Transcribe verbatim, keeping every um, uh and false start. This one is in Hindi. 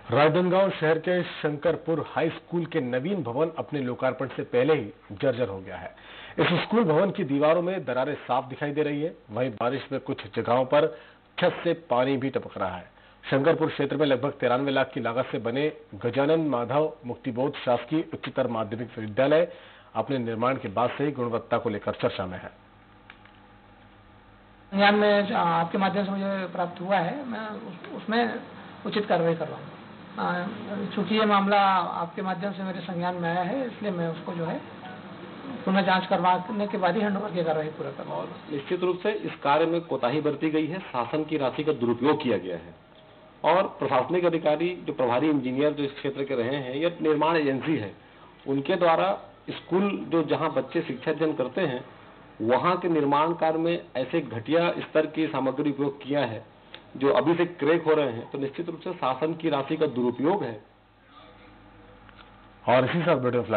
राजनांदगांव शहर के शंकरपुर हाई स्कूल के नवीन भवन अपने लोकार्पण से पहले ही जर्जर हो गया है। इस स्कूल भवन की दीवारों में दरारें साफ दिखाई दे रही है। वहीं बारिश में कुछ जगहों पर छत से पानी भी टपक रहा है। शंकरपुर क्षेत्र में लगभग तिरानवे लाख की लागत से बने गजानन माधव मुक्तिबोध शासकीय उच्चतर माध्यमिक विद्यालय अपने निर्माण के बाद से ही गुणवत्ता को लेकर चर्चा में है। संज्ञान में आपके माध्यम से मुझे प्राप्त हुआ है, मैं उस, उसमें उचित कार्रवाई कर रहा हूँ। चूंकि ये मामला आपके माध्यम से मेरे संज्ञान में आया है, इसलिए मैं उसको जो है पुनः जांच करवाने के बाद ही हैंडओवर की कार्रवाई पूरा करूँगा। और निश्चित रूप से इस कार्य में कोताही बरती गई है, शासन की राशि का दुरुपयोग किया गया है और प्रशासनिक अधिकारी जो प्रभारी इंजीनियर जो इस क्षेत्र के रहे हैं, यह निर्माण एजेंसी है, उनके द्वारा स्कूल जो जहाँ बच्चे शिक्षा अर्जन करते हैं वहाँ के निर्माण कार्य में ऐसे घटिया स्तर की सामग्री उपयोग किया है जो अभी से क्रैक हो रहे हैं, तो निश्चित रूप से शासन की राशि का दुरुपयोग है। और इसी साथ